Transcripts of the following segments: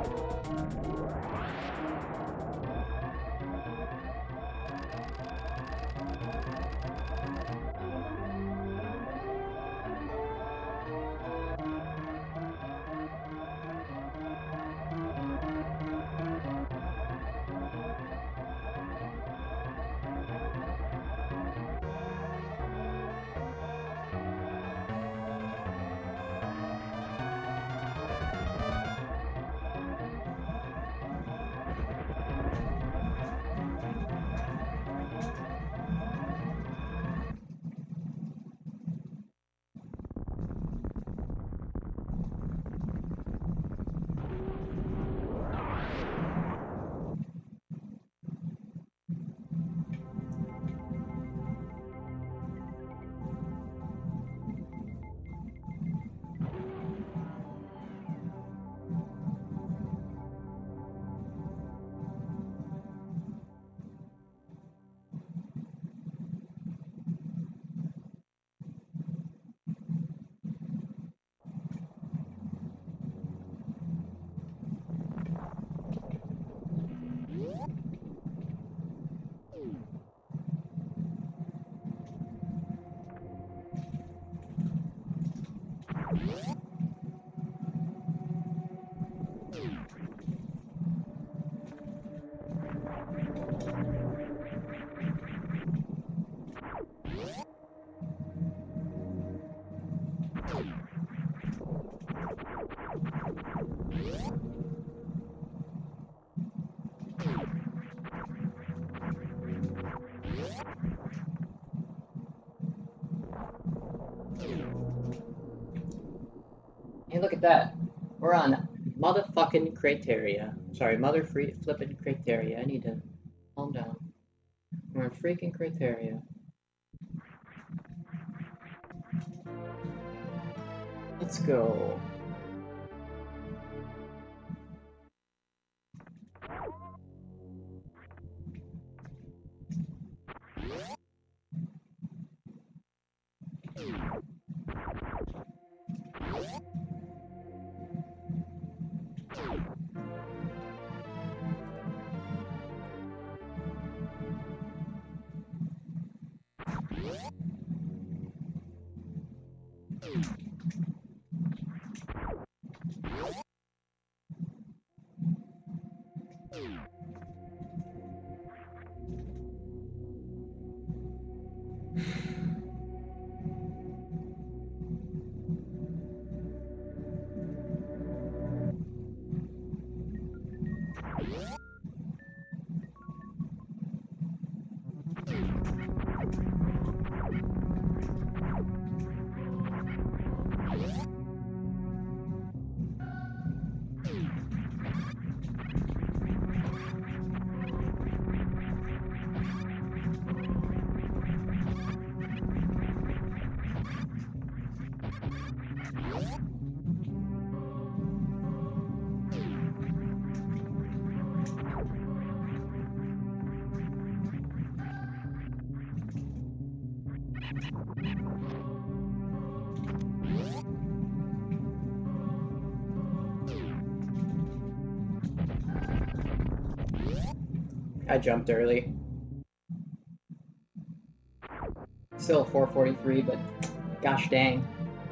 Hey, look at that. We're on motherfucking Crateria. Sorry, flippin' Crateria. I need to calm down. We're on freaking Crateria. Let's go. I jumped early. Still 443, but gosh dang.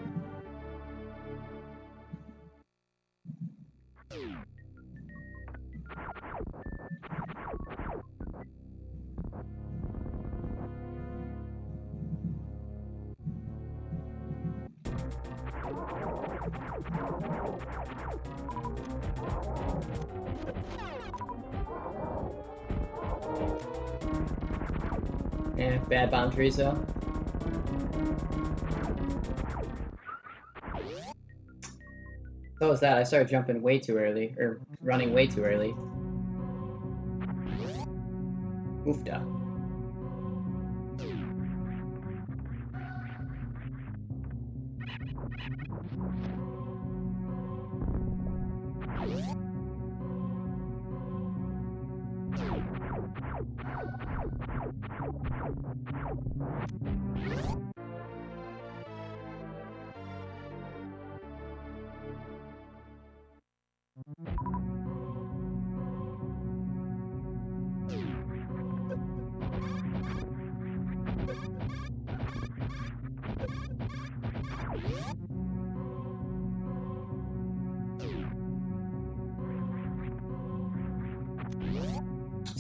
Eh, bad boundaries though. So was that. I started jumping way too early, or running way too early. Oofda.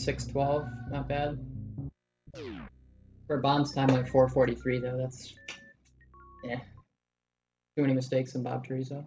6:12, not bad. For Bomb's time, like 4:43 though. That's too many mistakes in Bob Chorizo.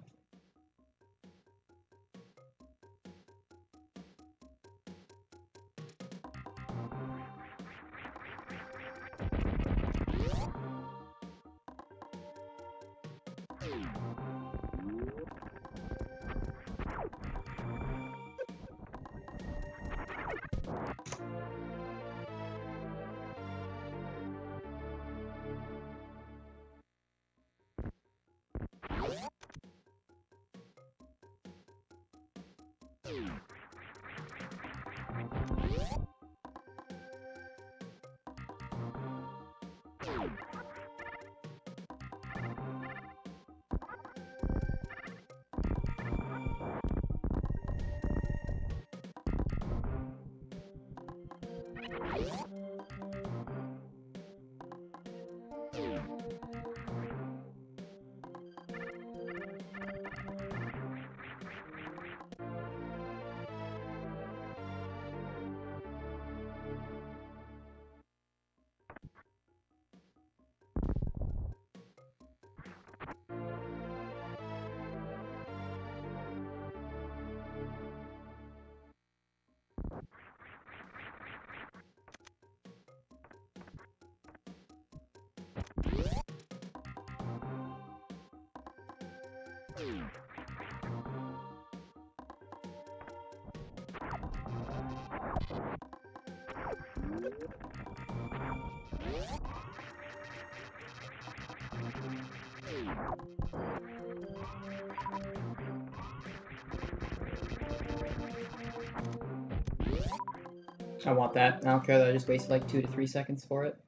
I want that. I don't care that I just wasted like 2 to 3 seconds for it.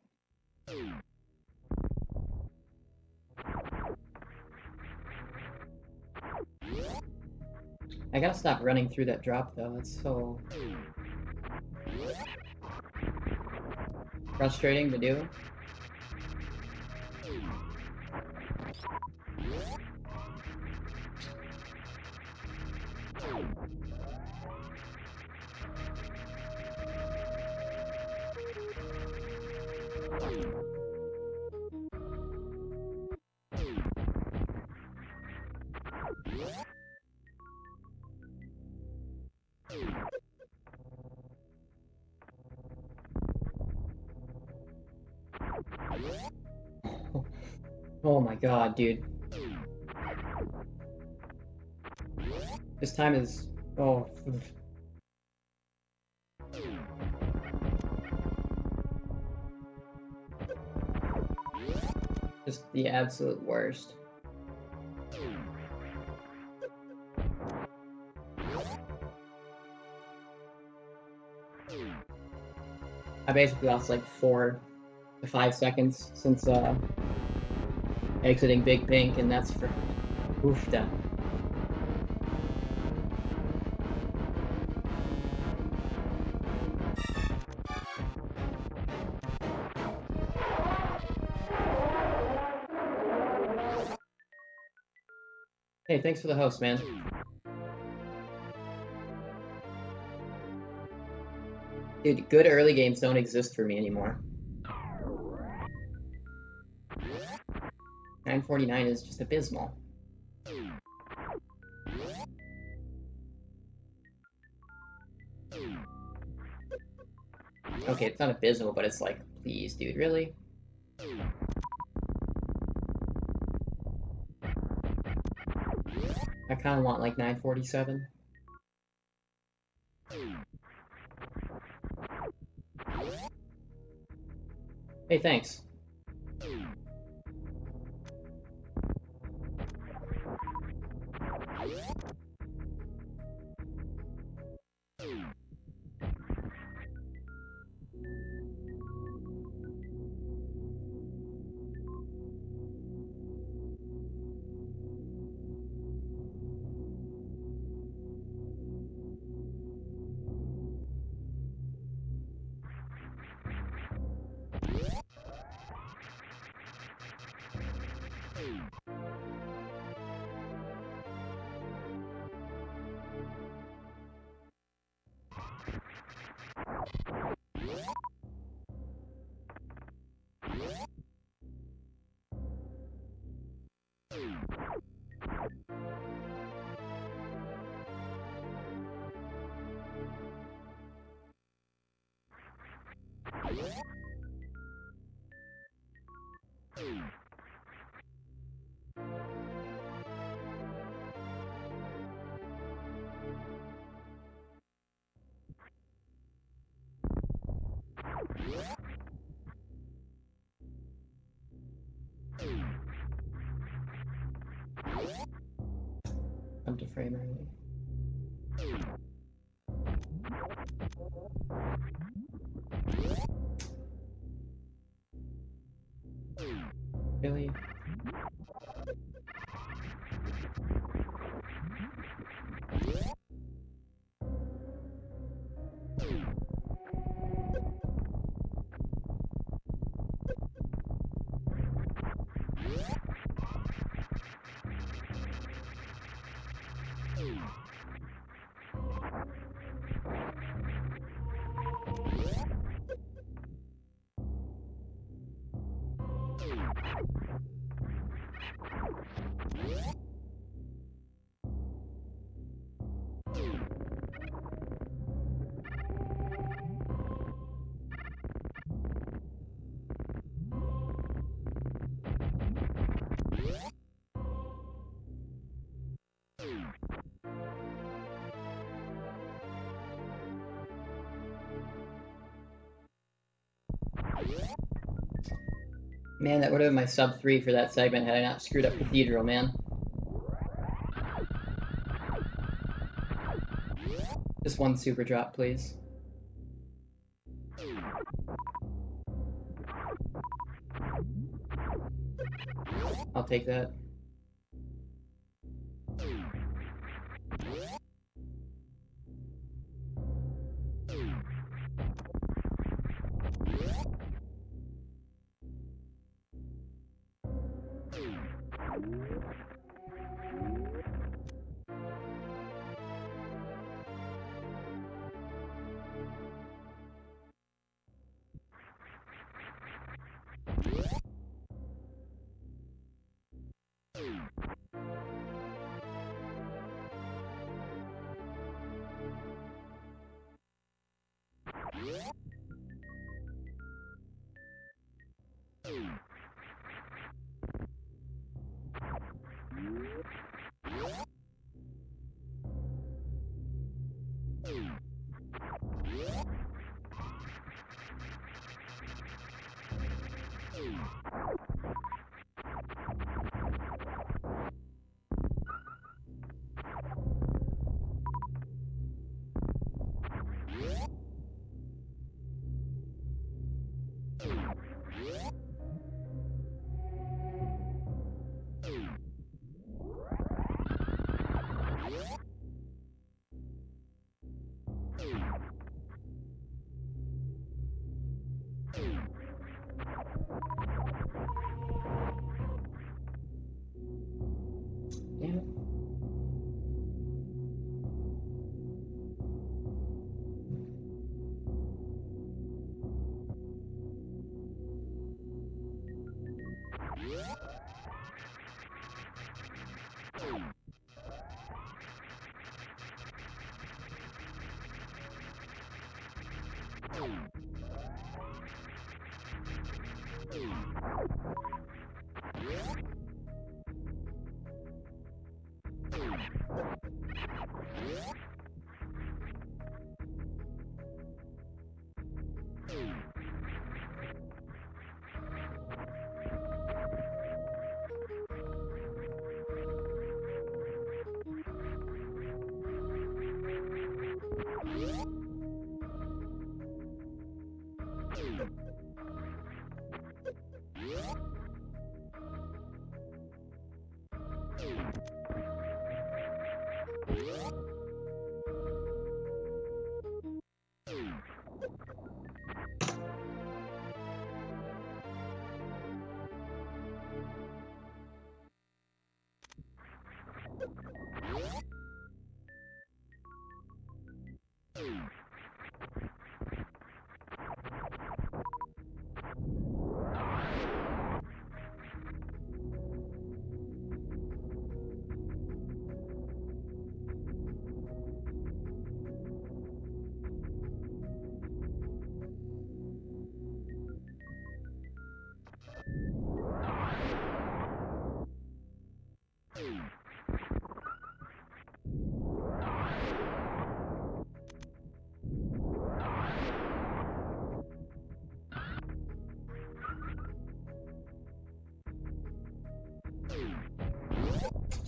I gotta stop running through that drop though, it's so frustrating to do. Oh my god, dude. This time is... oh... just the absolute worst. I basically lost like 4 to 5 seconds since exiting Big Pink, and that's for oofda. Hey, thanks for the host, man. Dude, good early games don't exist for me anymore. 949 is just abysmal. Okay, it's not abysmal, but it's like, please, dude, really? I kind of want like 947. Hey, thanks. Come to frame early. Really? Man, that would have been my sub 3 for that segment had I not screwed up Cathedral, man. Just one super drop, please. I'll take that. Damn it.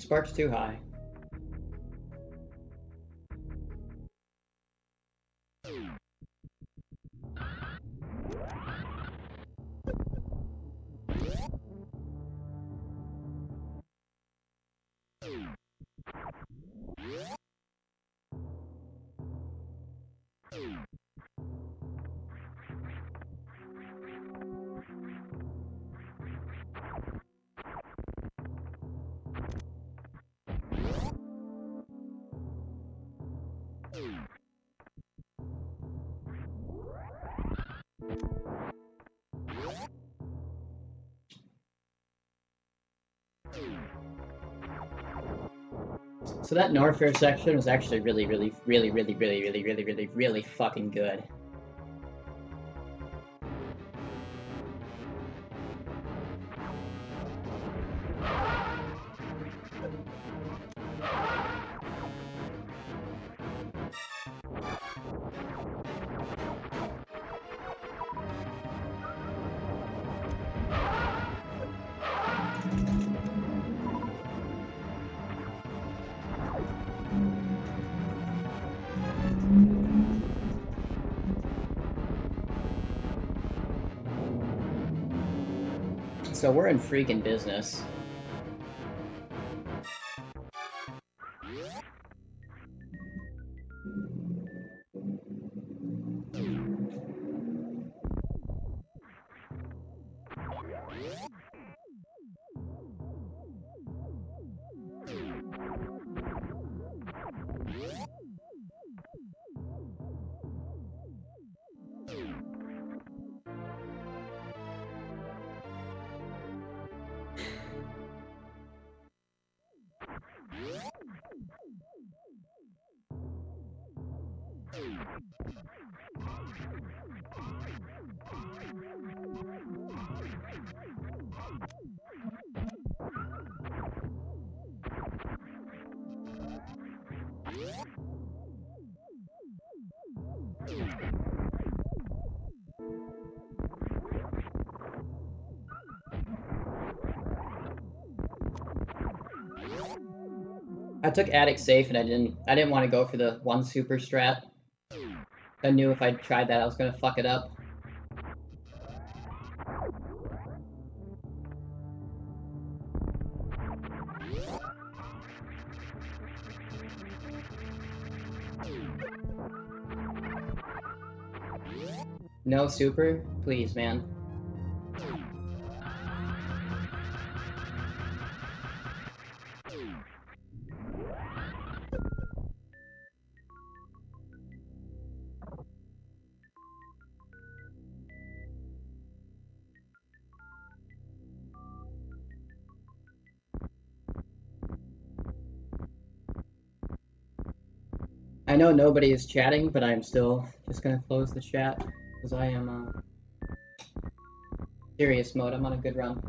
Spark's too high. So that Norfair section was actually really fucking good. So we're in freaking business. I took Attic safe and I didn't want to go for the one super strat. I knew if I tried that I was gonna fuck it up. No super? Please, man. I know nobody is chatting, but I'm still just gonna close the chat because I am serious mode. I'm on a good run.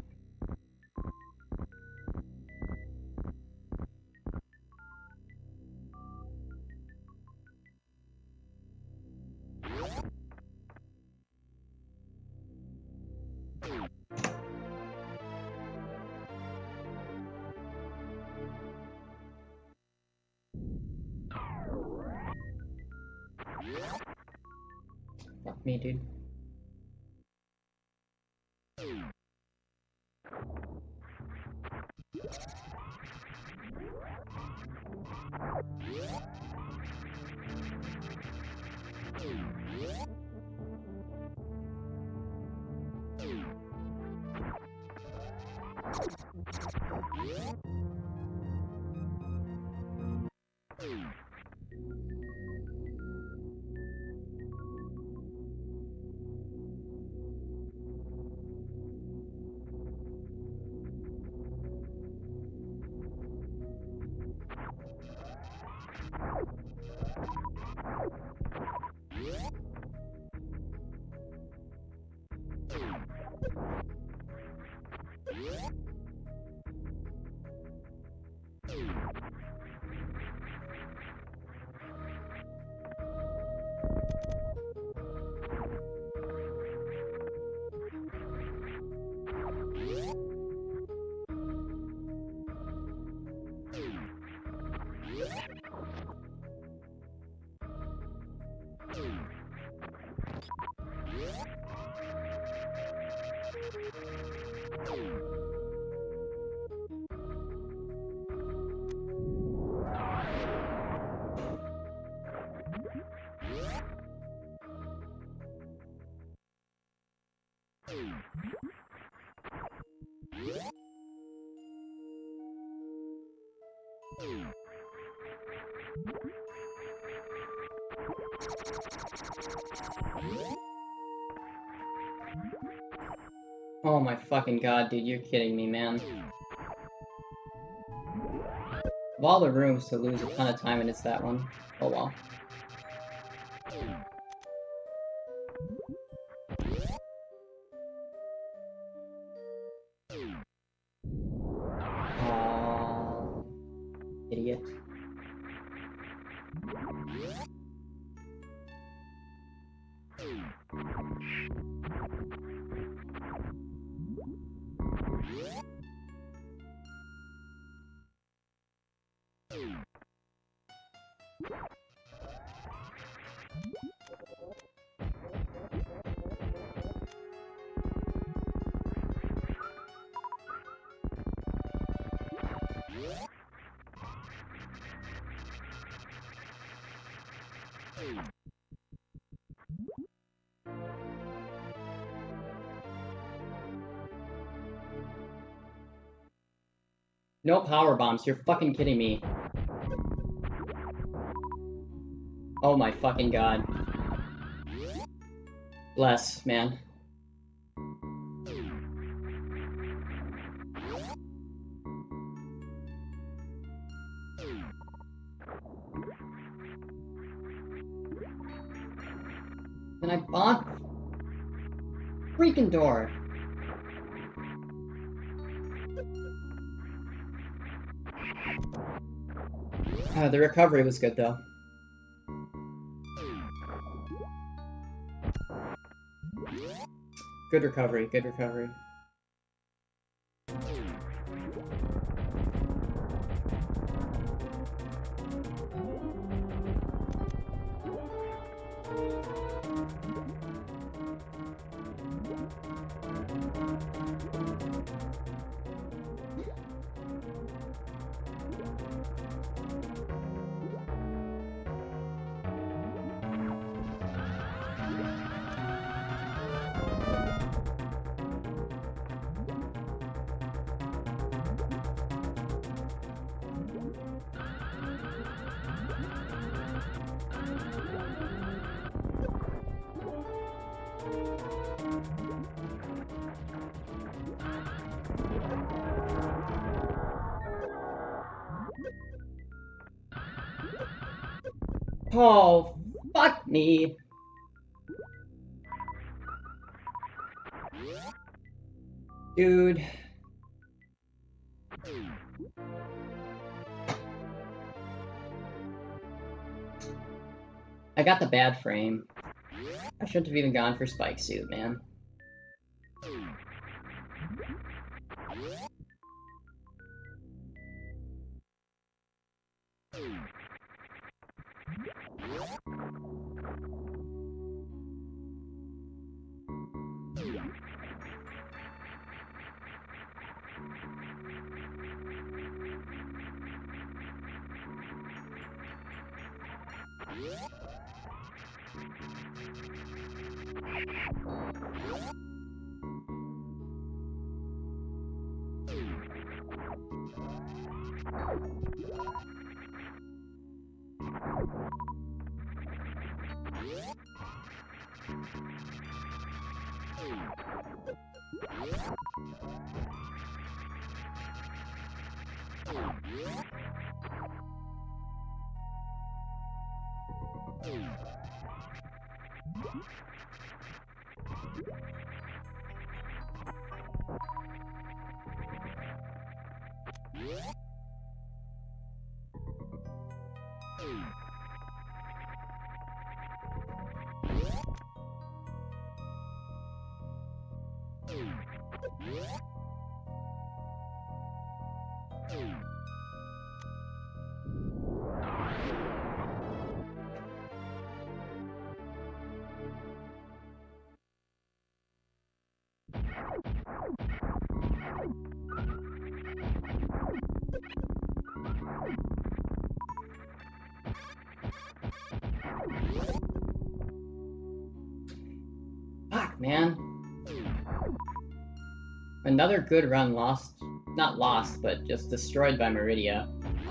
Fuck me, dude. Oh my fucking god, dude, you're kidding me, man. Of all the rooms to lose a ton of time and it's that one. Oh well. Aww. Idiot. No power bombs, you're fucking kidding me. Oh my fucking god. Bless, man. And I bought freaking door. The recovery was good though. Good recovery, good recovery. Oh, fuck me. Dude. I got the bad frame. I shouldn't have even gone for Spike Suit, man. man. Another good run lost. Not lost, but just destroyed by Meridia.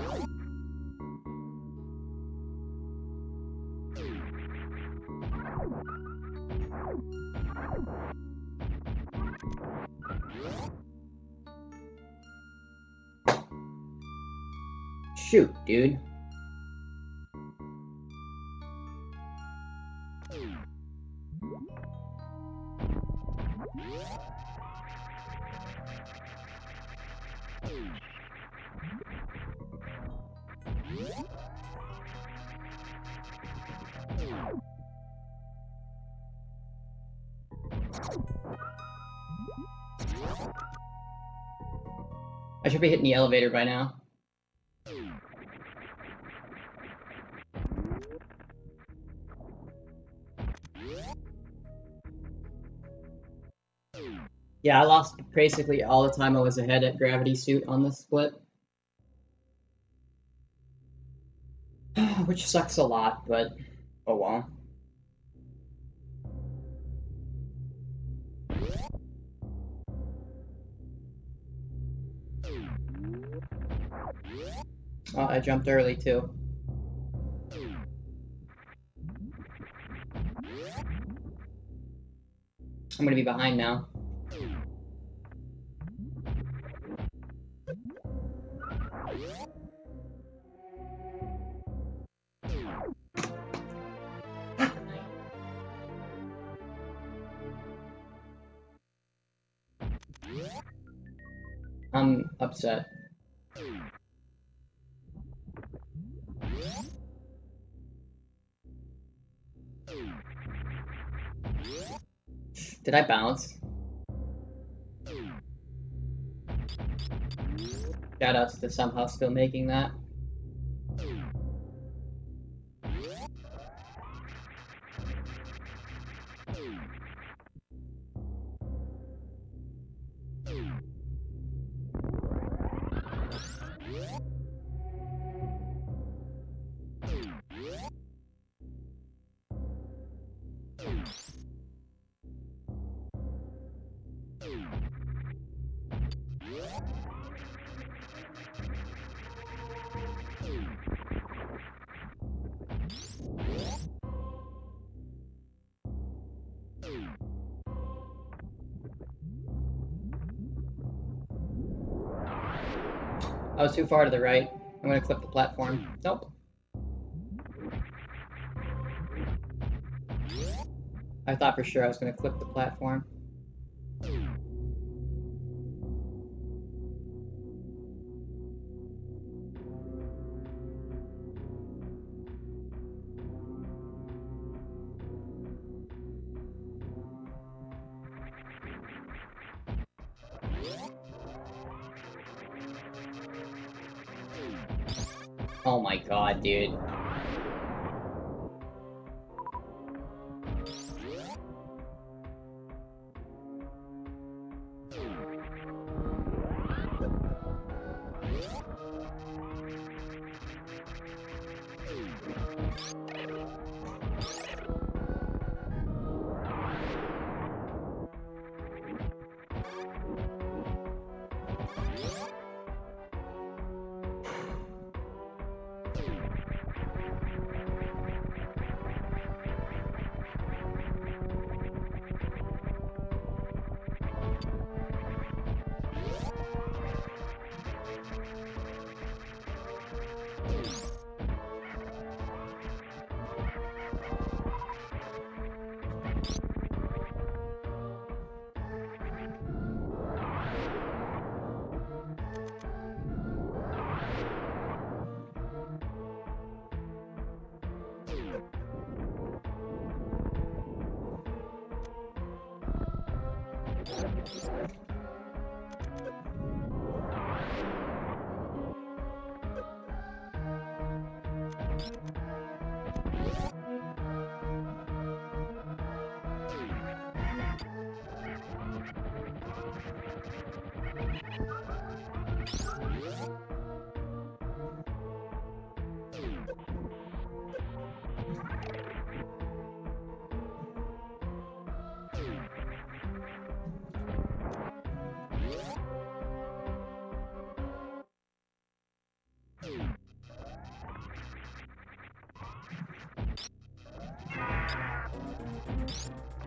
Shoot, dude. I should be hitting the elevator by now. Yeah, I lost basically all the time I was ahead at Gravity Suit on this split. Which sucks a lot, but oh well. Oh, I jumped early too. I'm gonna be behind now. I'm upset. Did I bounce? Shoutouts to somehow still making that. I was too far to the right. I'm gonna clip the platform. Nope. I thought for sure I was gonna clip the platform. Oh my god, dude.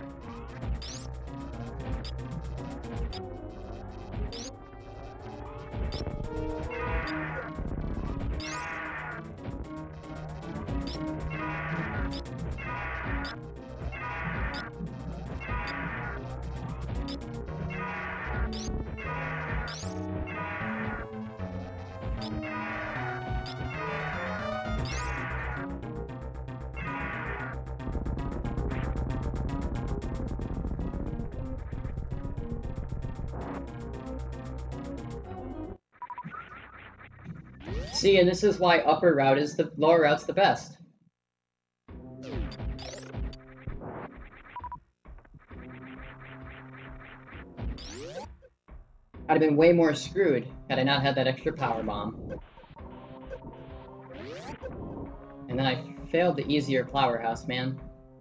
See, and this is why upper route is the lower route's the best. I'd have been way more screwed had I not had that extra power bomb. And then I failed the easier flower house, man.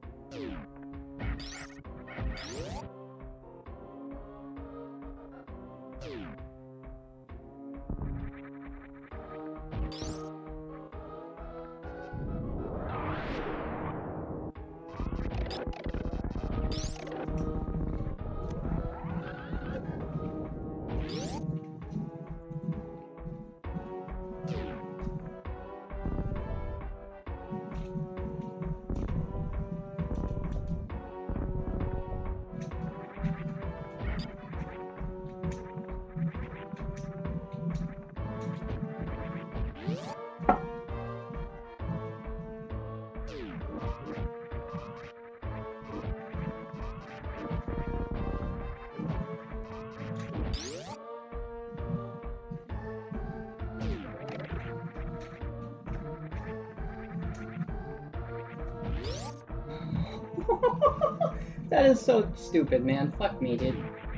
That is so stupid, man. Fuck me, dude.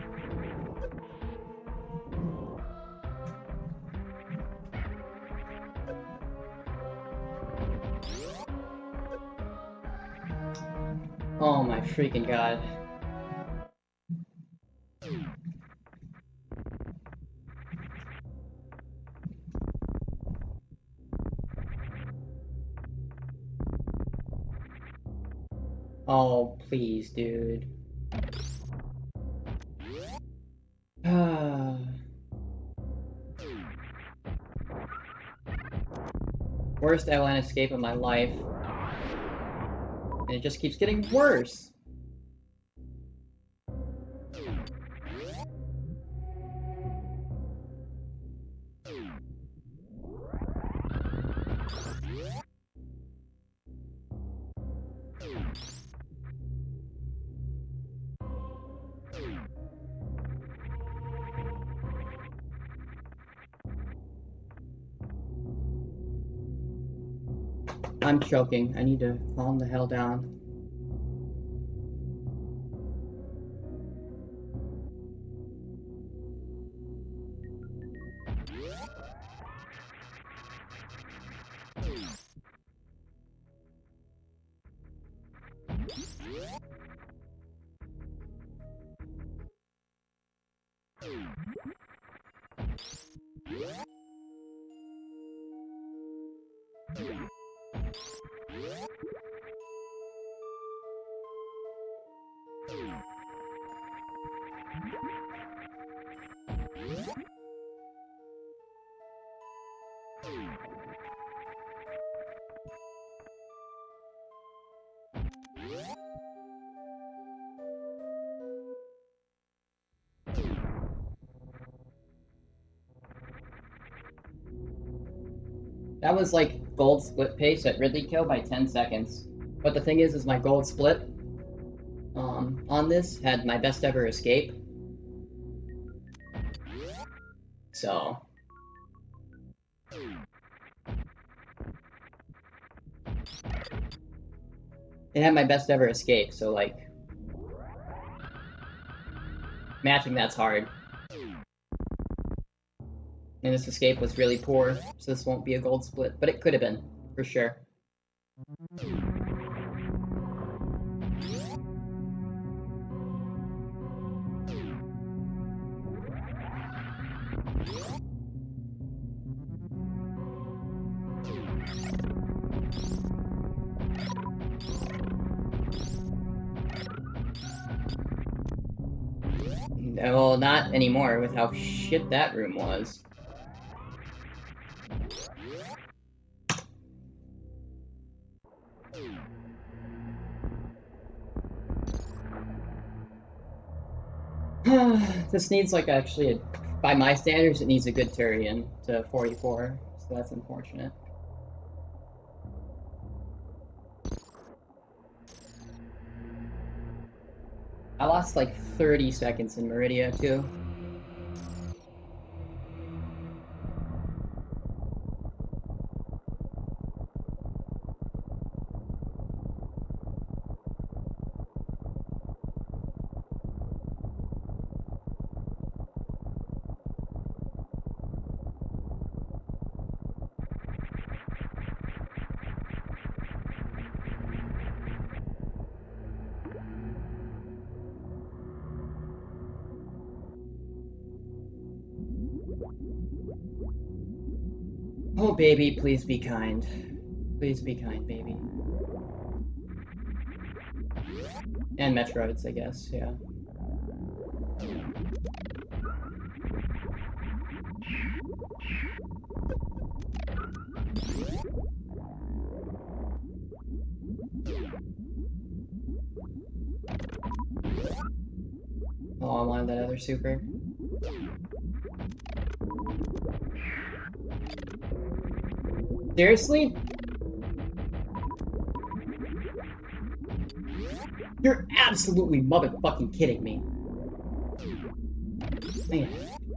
Oh my freaking god. Oh, please, dude. Worst airline escape of my life. And it just keeps getting worse. I'm choking. I need to calm the hell down. That was like gold split pace at Ridley Kill by 10 seconds. But the thing is my gold split on this had my best ever escape. So it had my best ever escape, so like matching that's hard. And this escape was really poor, so this won't be a gold split, but it could have been, for sure. Well, not anymore with how shit that room was. This needs, like, actually, by my standards, it needs a good Turian to 44, so that's unfortunate. I lost, like, 30 seconds in Meridia, too. Oh, baby, please be kind. Please be kind, baby. And Metroids, I guess, yeah. Oh, I wanted that other super. Seriously? You're absolutely motherfucking kidding me. Man.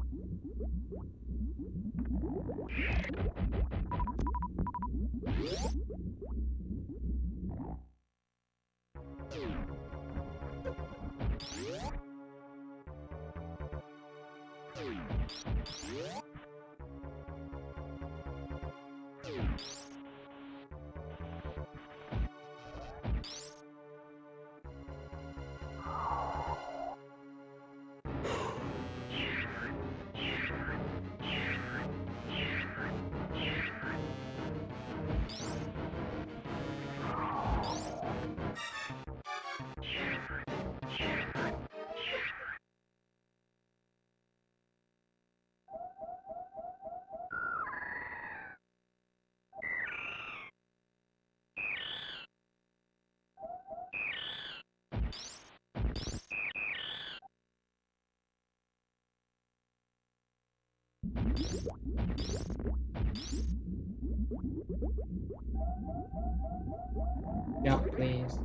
Jump, please.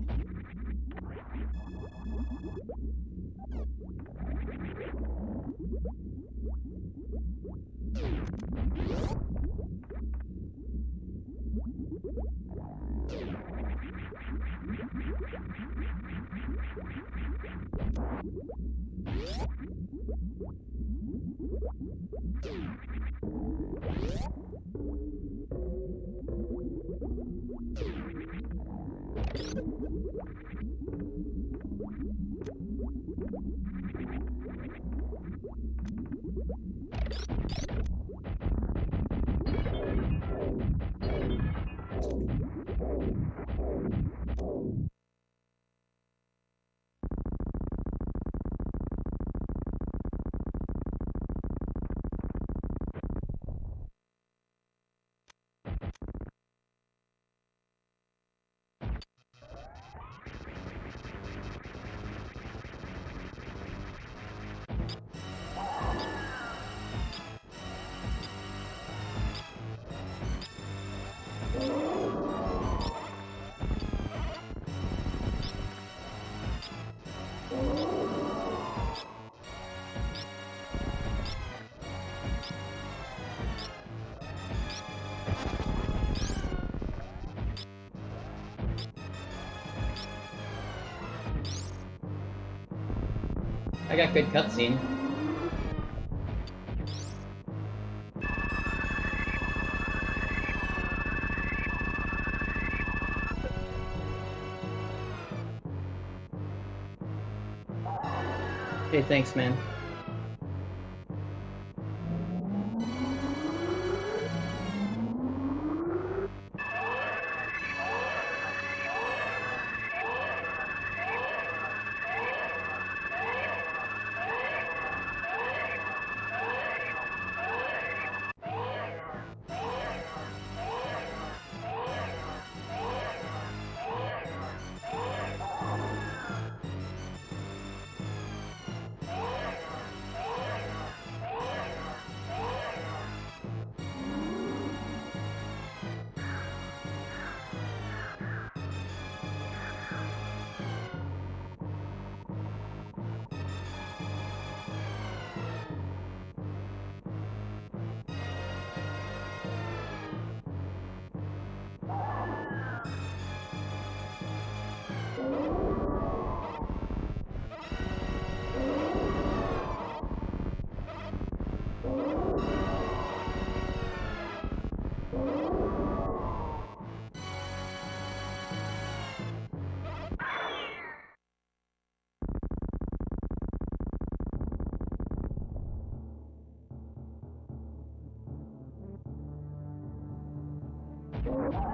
I got good cutscene. Hey, thanks, man. You